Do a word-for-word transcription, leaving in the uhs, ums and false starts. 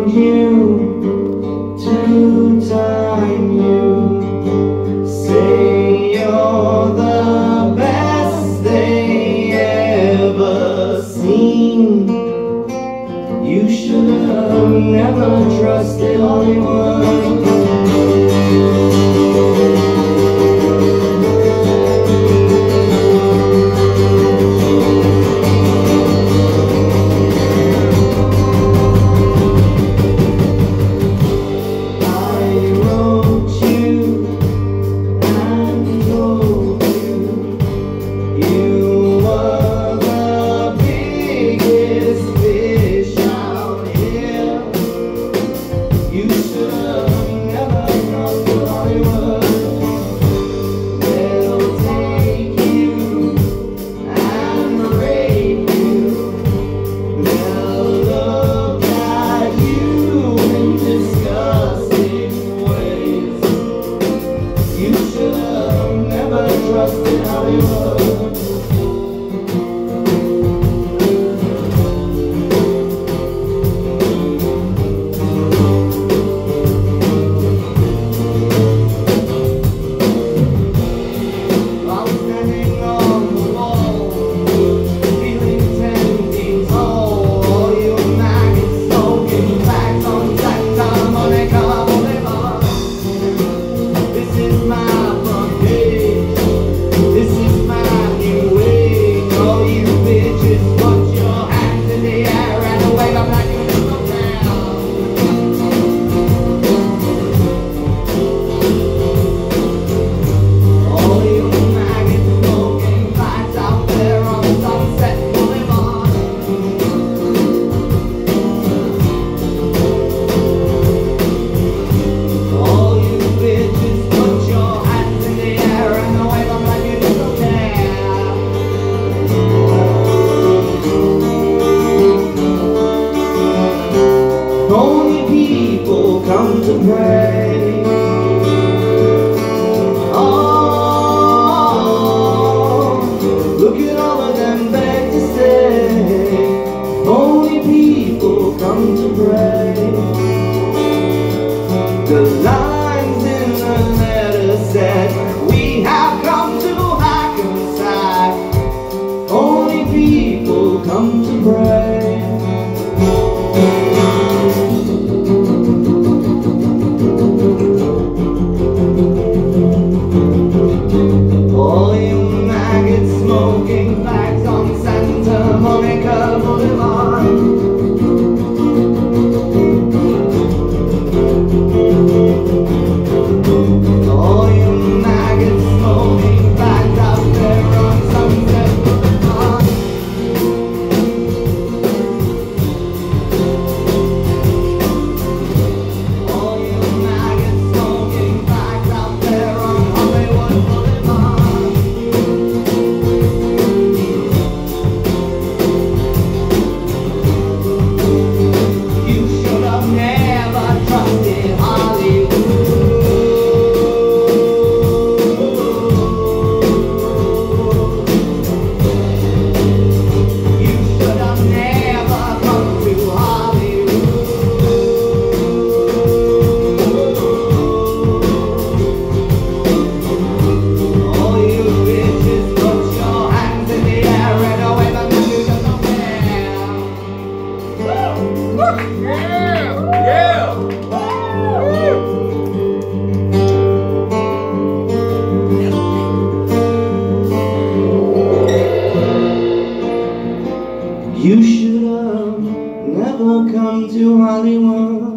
need you to time you. Say you're the best they ever seen. You should have never trusted Hollywood. Trusted Hollywood. Come to pray. Oh, look at all of them beg to stay. Only people come to pray. The lines in the letter said, we have come to reconcile. Only people come to pray. Smoking bags on Santa Monica Boulevard. All you maggots smoking bags out there on Sunset Boulevard. All you maggots smoking bags out there on Hollywood Boulevard. You should have never come to Hollywood.